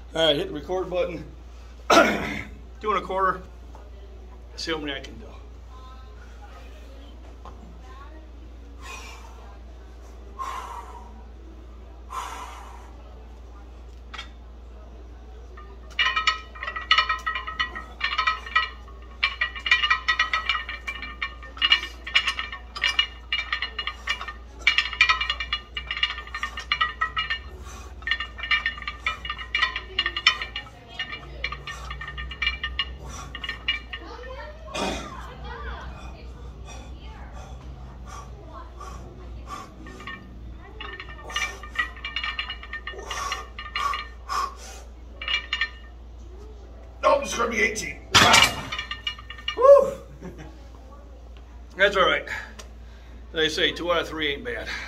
All right, hit the record button. Doing a quarter. See how many I can do. Nope, it's gonna be 18. Wow. Woo! That's all right. They say 2 out of 3 ain't bad.